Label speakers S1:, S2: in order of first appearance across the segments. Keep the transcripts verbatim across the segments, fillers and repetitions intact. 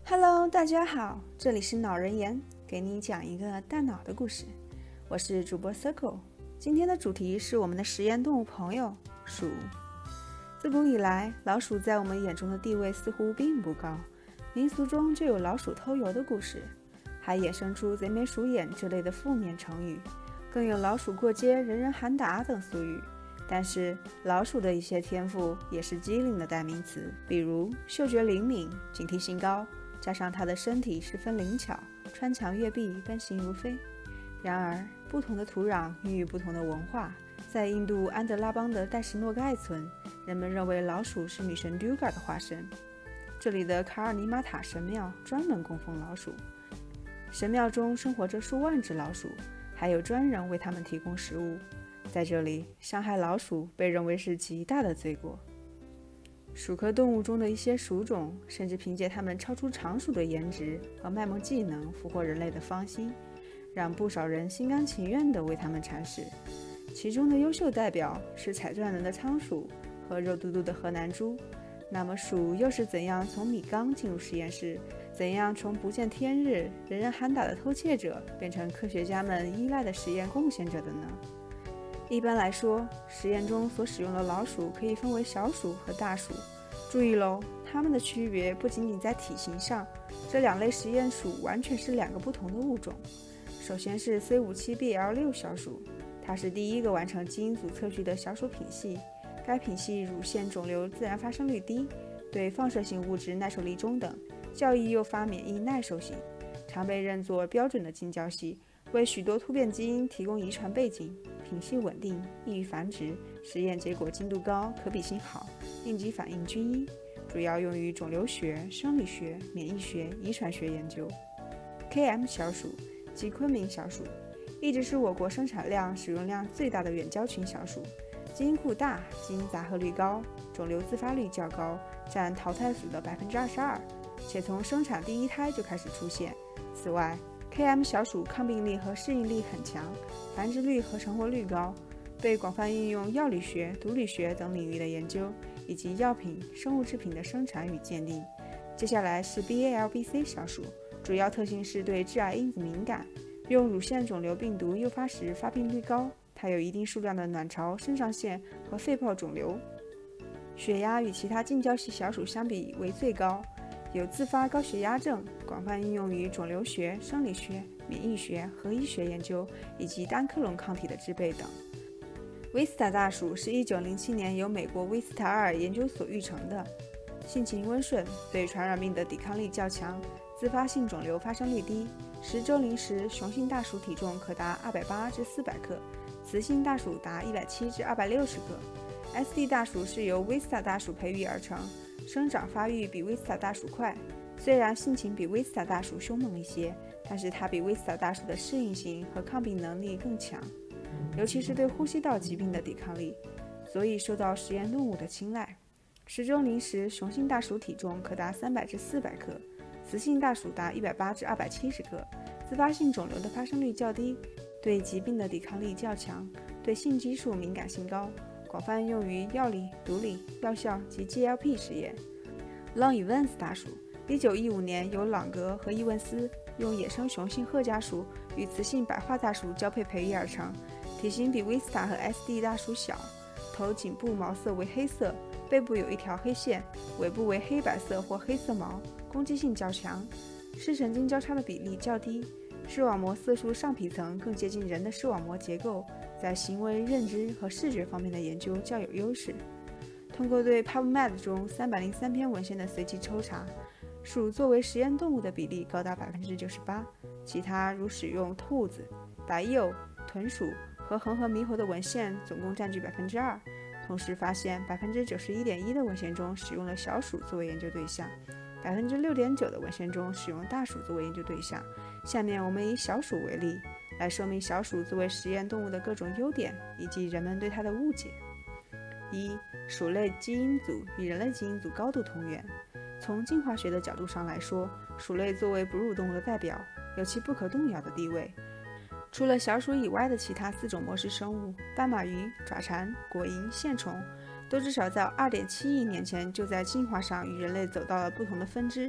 S1: Hello， 大家好，这里是脑人言，给你讲一个大脑的故事。我是主播 Circle， 今天的主题是我们的实验动物朋友鼠。自古以来，老鼠在我们眼中的地位似乎并不高，民俗中就有老鼠偷油的故事，还衍生出贼眉鼠眼这类的负面成语，更有老鼠过街人人喊打等俗语。但是老鼠的一些天赋也是机灵的代名词，比如嗅觉灵敏、警惕性高，加上它的身体十分灵巧，穿墙越壁，奔行如飞。然而不同的土壤孕育不同的文化，在印度安德拉邦的戴什诺盖村，人们认为老鼠是女神 Durga 的化身。这里的卡尔尼玛塔神庙专门供奉老鼠，神庙中生活着数万只老鼠，还有专人为它们提供食物。在这里，伤害老鼠被认为是极大的罪过。鼠科动物中的一些属种，甚至凭借它们超出常属的颜值和卖萌技能俘获人类的芳心，让不少人心甘情愿地为它们铲屎。其中的优秀代表是采钻能的仓鼠和肉嘟嘟的河南猪。那么鼠又是怎样从米缸进入实验室，怎样从不见天日、人人喊打的偷窃者，变成科学家们依赖的实验贡献者的呢？一般来说，实验中所使用的老鼠可以分为小鼠和大鼠。注意喽，它们的区别不仅仅在体型上，这两类实验鼠完全是两个不同的物种。首先是 C 五七 B L 六 小鼠，它是第一个完成基因组测序的小鼠品系。该品系乳腺肿瘤自然发生率低，对放射性物质耐受力中等，较易诱发免疫耐受性，常被认作标准的近交系，为许多突变基因提供遗传背景。品系稳定，易于繁殖，实验结果精度高，可比性好，应激反应均一，主要用于肿瘤学、生理学、免疫学、遗传学研究。K M 小鼠即昆明小鼠，一直是我国生产量、使用量最大的远交群小鼠，基因库大，基因杂合率高，肿瘤自发率较高，占淘汰数的 百分之二十二， 且从生产第一胎就开始出现。此外，K M 小鼠抗病力和适应力很强，繁殖率和成活率高，被广泛应用药理学、毒理学等领域的研究，以及药品、生物制品的生产与鉴定。接下来是 B A L B C 小鼠，主要特性是对致癌因子敏感，用乳腺肿瘤病毒诱发时发病率高，它有一定数量的卵巢、肾上腺和肺泡肿瘤。血压与其他近交系小鼠相比为最高，有自发高血压症，广泛应用于肿瘤学、生理学、免疫学、核医学研究以及单克隆抗体的制备等。威斯塔大鼠是一九零七年由美国威斯塔尔研究所育成的，性情温顺，对传染病的抵抗力较强，自发性肿瘤发生率低。十周龄时，雄性大鼠体重可达二百八至四百克，雌性大鼠达一百七至二百六十克。S D 大鼠是由威斯塔大鼠培育而成，生长发育比威斯塔大鼠快，虽然性情比威斯塔大鼠凶猛一些，但是它比威斯塔大鼠的适应性和抗病能力更强，尤其是对呼吸道疾病的抵抗力，所以受到实验动物的青睐。十周龄时，雄性大鼠体重可达三百至四百克，雌性大鼠达一百八至二百七十克，自发性肿瘤的发生率较低，对疾病的抵抗力较强，对性激素敏感性高，广泛用于药理、毒理、药效及 G L P 实验。Long Evans 大鼠一九一五年由朗格和伊文斯用野生雄性褐家鼠与雌性白化大鼠交配培育而成，体型比威斯塔和 S D 大鼠小，头颈部毛色为黑色，背部有一条黑线，尾部为黑白色或黑色毛，攻击性较强，视神经交叉的比例较低，视网膜色素上皮层更接近人的视网膜结构，在行为、认知和视觉方面的研究较有优势。通过对 PubMed 中三百零三篇文献的随机抽查，鼠作为实验动物的比例高达 百分之九十八， 其他如使用兔子、白鼬、豚鼠和恒河猕猴的文献总共占据 百分之二。 同时发现 百分之九十一点一 的文献中使用了小鼠作为研究对象， 百分之六点九 的文献中使用大鼠作为研究对象。下面我们以小鼠为例，来说明小鼠作为实验动物的各种优点以及人们对它的误解。一、鼠类基因组与人类基因组高度同源。从进化学的角度上来说，鼠类作为哺乳动物的代表，有其不可动摇的地位。除了小鼠以外的其他四种模式生物，斑马鱼、爪蝉、果蝇、线虫，都至少在 二点七亿年前就在进化上与人类走到了不同的分支，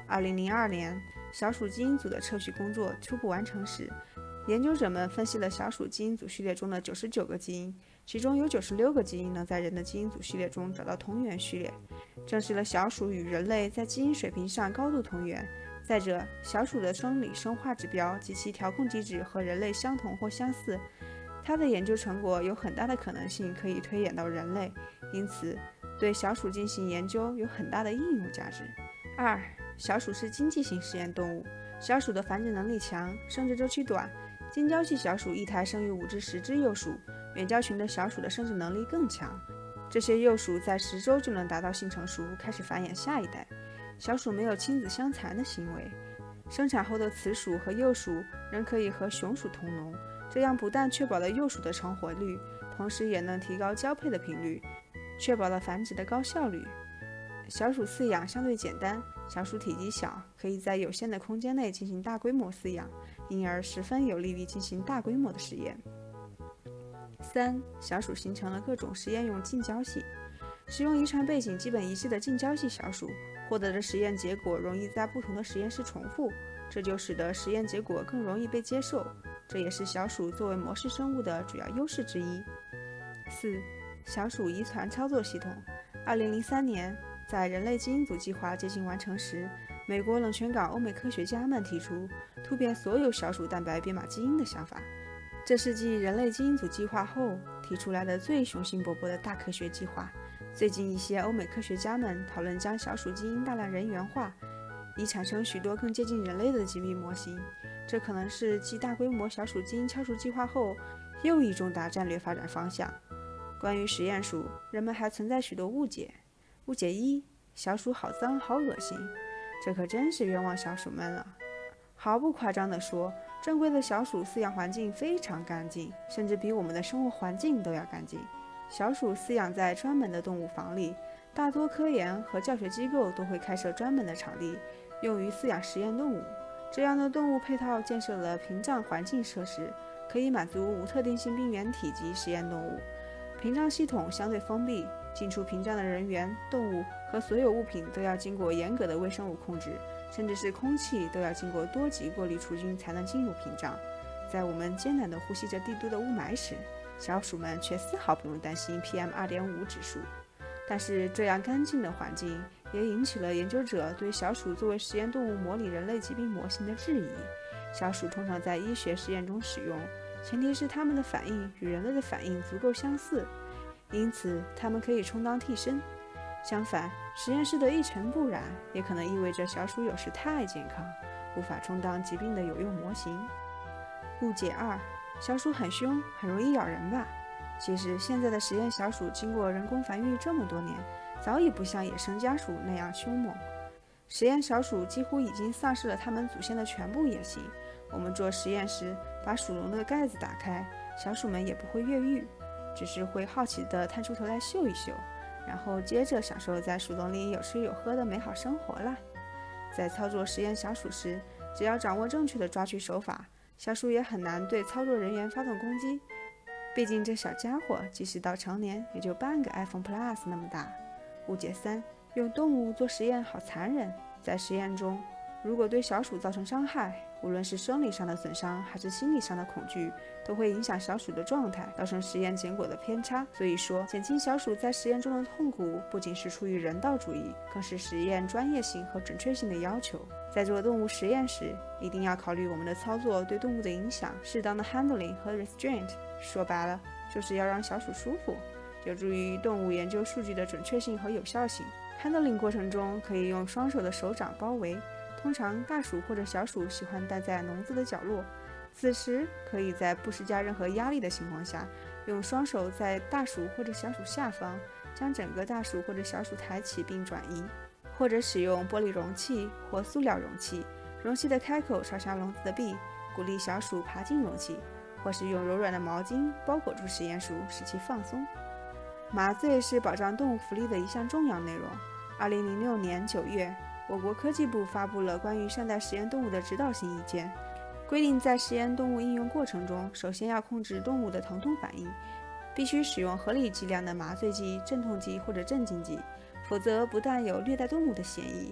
S1: 二零零二年，小鼠基因组的测序工作初步完成时，研究者们分析了小鼠基因组序列中的九十九个基因，其中有九十六个基因能在人的基因组序列中找到同源序列，证实了小鼠与人类在基因水平上高度同源。再者，小鼠的生理生化指标及其调控机制和人类相同或相似，它的研究成果有很大的可能性可以推演到人类，因此对小鼠进行研究有很大的应用价值。二、小鼠是经济性实验动物，小鼠的繁殖能力强，生殖周期短。近郊系小鼠一胎生育五至十只幼鼠，远郊群的小鼠的生殖能力更强。这些幼鼠在十周就能达到性成熟，开始繁衍下一代。小鼠没有亲子相残的行为，生产后的雌鼠和幼鼠仍可以和雄鼠同笼，这样不但确保了幼鼠的成活率，同时也能提高交配的频率，确保了繁殖的高效率。小鼠饲养相对简单，小鼠体积小，可以在有限的空间内进行大规模饲养，因而十分有利于进行大规模的实验。三、小鼠形成了各种实验用近交系，使用遗传背景基本一致的近交系小鼠获得的实验结果容易在不同的实验室重复，这就使得实验结果更容易被接受，这也是小鼠作为模式生物的主要优势之一。四、小鼠遗传操作系统。二零零三年，在人类基因组计划接近完成时，美国冷泉港欧美科学家们提出突变所有小鼠蛋白编码基因的想法，这是继人类基因组计划后提出来的最雄心勃勃的大科学计划。最近一些欧美科学家们讨论将小鼠基因大量人源化，以产生许多更接近人类的疾病模型，这可能是继大规模小鼠基因敲除计划后又一重大战略发展方向。关于实验鼠，人们还存在许多误解。误解一：小鼠好脏好恶心，这可真是冤枉小鼠们了。毫不夸张地说，正规的小鼠饲养环境非常干净，甚至比我们的生活环境都要干净。小鼠饲养在专门的动物房里，大多科研和教学机构都会开设专门的场地，用于饲养实验动物。这样的动物配套建设了屏障环境设施，可以满足无特定性病原体及实验动物。屏障系统相对封闭，进出屏障的人员、动物和所有物品都要经过严格的微生物控制，甚至是空气都要经过多级过滤除菌才能进入屏障。在我们艰难地呼吸着帝都的雾霾时，小鼠们却丝毫不用担心 P M 二点五 指数。但是这样干净的环境也引起了研究者对小鼠作为实验动物模拟人类疾病模型的质疑。小鼠通常在医学实验中使用，前提是它们的反应与人类的反应足够相似，因此它们可以充当替身。相反，实验室的一尘不染也可能意味着小鼠有时太健康，无法充当疾病的有用模型。误解二：小鼠很凶，很容易咬人吧？其实现在的实验小鼠经过人工繁育这么多年，早已不像野生家鼠那样凶猛。实验小鼠几乎已经丧失了它们祖先的全部野性。我们做实验时，把鼠笼的盖子打开，小鼠们也不会越狱，只是会好奇地探出头来嗅一嗅，然后接着享受在鼠笼里有吃有喝的美好生活啦。在操作实验小鼠时，只要掌握正确的抓取手法，小鼠也很难对操作人员发动攻击。毕竟这小家伙即使到成年，也就半个 iPhone Plus 那么大。误解三：用动物做实验好残忍。在实验中，如果对小鼠造成伤害，无论是生理上的损伤还是心理上的恐惧，都会影响小鼠的状态，造成实验结果的偏差。所以说，减轻小鼠在实验中的痛苦，不仅是出于人道主义，更是实验专业性和准确性的要求。在做动物实验时，一定要考虑我们的操作对动物的影响，适当的 handling 和 restraint， 说白了，就是要让小鼠舒服，有助于动物研究数据的准确性和有效性。handling 过程中可以用双手的手掌包围，通常大鼠或者小鼠喜欢待在笼子的角落，此时可以在不施加任何压力的情况下，用双手在大鼠或者小鼠下方将整个大鼠或者小鼠抬起并转移，或者使用玻璃容器或塑料容器，容器的开口朝向笼子的壁，鼓励小鼠爬进容器，或是用柔软的毛巾包裹住实验鼠，使其放松。麻醉是保障动物福利的一项重要内容。二零零六年九月，我国科技部发布了关于善待实验动物的指导性意见，规定在实验动物应用过程中，首先要控制动物的疼痛反应，必须使用合理剂量的麻醉剂、镇痛剂或者镇静剂，否则不但有虐待动物的嫌疑，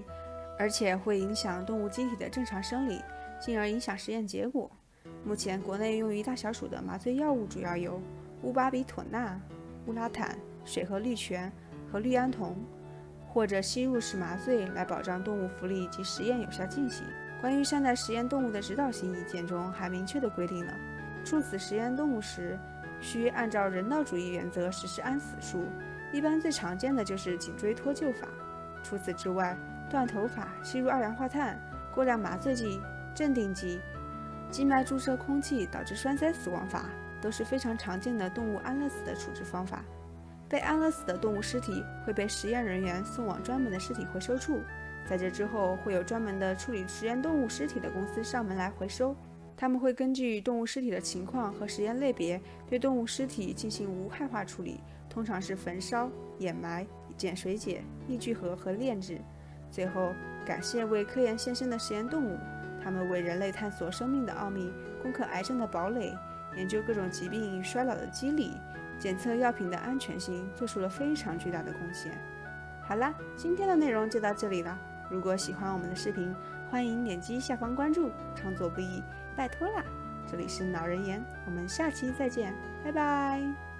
S1: 而且会影响动物机体的正常生理，进而影响实验结果。目前国内用于大小鼠的麻醉药物主要有乌巴比妥钠、乌拉坦、水合氯醛和氯胺酮，或者吸入式麻醉来保障动物福利及实验有效进行。关于善待实验动物的指导性意见中还明确地规定了，处死实验动物时需按照人道主义原则实施安死术，一般最常见的就是颈椎脱臼法。除此之外，断头法、吸入二氧化碳、过量麻醉剂、镇定剂、静脉注射空气导致栓塞死亡法都是非常常见的动物安乐死的处置方法。被安乐死的动物尸体会被实验人员送往专门的尸体回收处，在这之后会有专门的处理实验动物尸体的公司上门来回收。他们会根据动物尸体的情况和实验类别，对动物尸体进行无害化处理，通常是焚烧、掩埋、碱水解、抑聚合和炼制。最后，感谢为科研献身的实验动物，他们为人类探索生命的奥秘，攻克癌症的堡垒，研究各种疾病与衰老的机理，检测药品的安全性，做出了非常巨大的贡献。好啦，今天的内容就到这里了。如果喜欢我们的视频，欢迎点击下方关注，创作不易，拜托啦！这里是脑人言，我们下期再见，拜拜。